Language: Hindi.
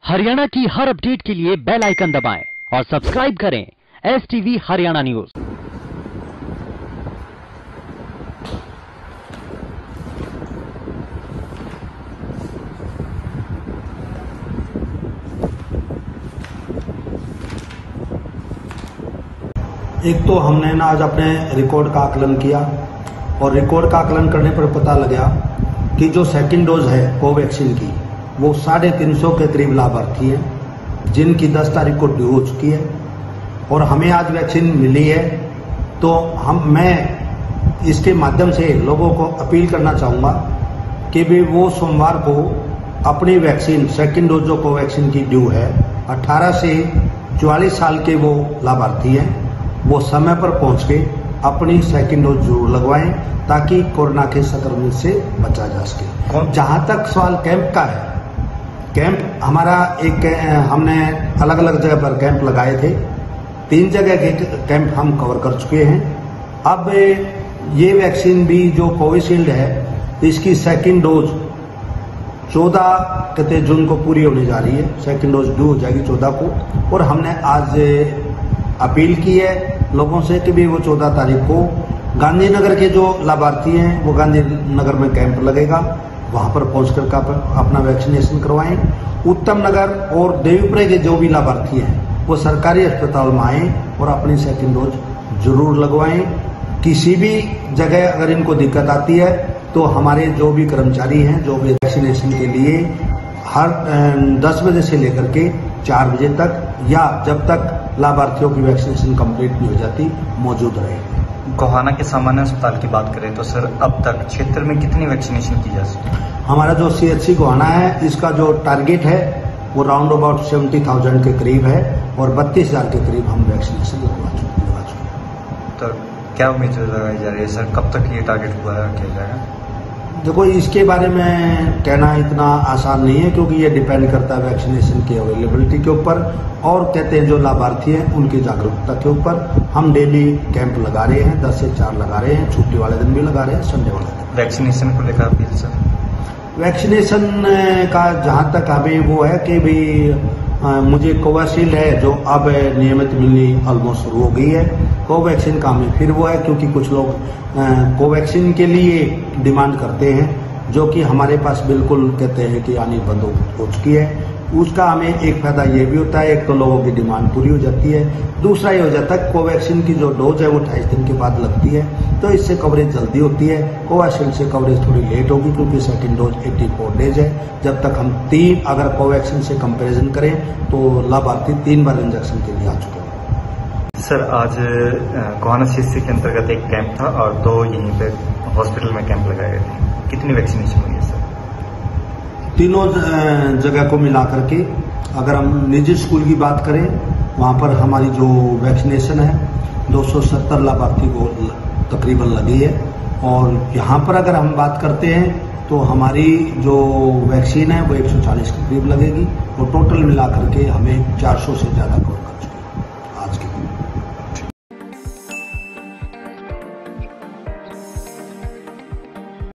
हरियाणा की हर अपडेट के लिए बेल आइकन दबाएं और सब्सक्राइब करें STV हरियाणा न्यूज। एक तो हमने ना आज अपने रिकॉर्ड का आकलन किया और रिकॉर्ड का आकलन करने पर पता लगा कि जो सेकंड डोज है कोवैक्सीन की वो 350 के करीब लाभार्थी हैं जिनकी 10 तारीख को ड्यू हो चुकी है और हमें आज वैक्सीन मिली है। तो मैं इसके माध्यम से लोगों को अपील करना चाहूँगा कि भी वो सोमवार को अपनी वैक्सीन सेकंड डोज जो कोवैक्सीन की ड्यू है 18 से 44 साल के वो लाभार्थी हैं वो समय पर पहुंच के अपनी सेकंड डोज जरूर लगवाएं ताकि कोरोना के संक्रमण से बचा जा सके। जहां तक सवाल कैंप का है, कैंप हमारा हमने अलग अलग जगह पर कैंप लगाए थे, 3 जगह के कैंप हम कवर कर चुके हैं। अब ये वैक्सीन भी जो कोविशील्ड है इसकी सेकंड डोज 14 जून को पूरी होने जा रही है, सेकंड डोज ड्यू हो जाएगी 14 को। और हमने आज अपील की है लोगों से कि भी वो 14 तारीख को गांधीनगर के जो लाभार्थी हैं वो गांधीनगर में कैंप लगेगा, वहां पर पहुंचकर अपना वैक्सीनेशन करवाएं। उत्तम नगर और देवीपुरे के जो भी लाभार्थी हैं वो सरकारी अस्पताल में आए और अपनी सेकंड डोज जरूर लगवाएं। किसी भी जगह अगर इनको दिक्कत आती है तो हमारे जो भी कर्मचारी हैं जो भी वैक्सीनेशन के लिए हर 10 बजे से लेकर के 4 बजे तक या जब तक लाभार्थियों की वैक्सीनेशन कंप्लीट नहीं हो जाती मौजूद रहे। गोहाना के सामान्य अस्पताल की बात करें तो सर अब तक क्षेत्र में कितनी वैक्सीनेशन की जा सकती है? हमारा जो CHC गोहाना है इसका जो टारगेट है वो राउंड अबाउट 70,000 के करीब है और 32,000 के करीब हम वैक्सीनेशन लगवा चुके हैं। तो क्या उम्मीद लगाई जा रही है सर, कब तक ये टारगेट पूरा किया जाएगा? देखो इसके बारे में कहना इतना आसान नहीं है क्योंकि ये डिपेंड करता है वैक्सीनेशन की अवेलेबिलिटी के ऊपर और कहते हैं जो लाभार्थी हैं उनकी जागरूकता के ऊपर। हम डेली कैंप लगा रहे हैं, 10 से 4 लगा रहे हैं, छुट्टी वाले दिन भी लगा रहे हैं, संडे वाले दिन। वैक्सीनेशन को लेकर अपील सर? वैक्सीनेशन का जहाँ तक अभी वो है कि भी मुझे कोविशील्ड है जो अब नियमित मिलनी ऑलमोस्ट शुरू हो गई है। कोवैक्सीन का हमें फिर वो है क्योंकि कुछ लोग कोवैक्सीन के लिए डिमांड करते हैं जो कि हमारे पास बिल्कुल कहते हैं कि आनी बंद हो चुकी है। उसका हमें एक फायदा ये भी होता है, एक तो लोगों की डिमांड पूरी हो जाती है, दूसरा ये हो जाता है कोवैक्सीन की जो डोज है वो 28 दिन के बाद लगती है तो इससे कवरेज जल्दी होती है। कोविशील्ड से कवरेज थोड़ी लेट होगी क्योंकि सेकंड डोज 84 डेज है। जब तक हम 3 अगर कोवैक्सीन से कंपेरिजन करें तो लाभार्थी 3 बार इंजेक्शन के लिए आ चुके हैं। सर आज गोहाना CHC के अंतर्गत एक कैंप था और 2 यहीं पे हॉस्पिटल में कैंप लगाए गए थे, कितनी वैक्सीनेशन हुई है सर? तीनों जगह को मिला करके अगर हम निजी स्कूल की बात करें वहां पर हमारी जो वैक्सीनेशन है 270 लाभार्थी को तकरीबन लगी है और यहाँ पर अगर हम बात करते हैं तो हमारी जो वैक्सीन है वो 140 के करीब लगेगी और टोटल मिला करके हमें 400 से ज़्यादा कवर कर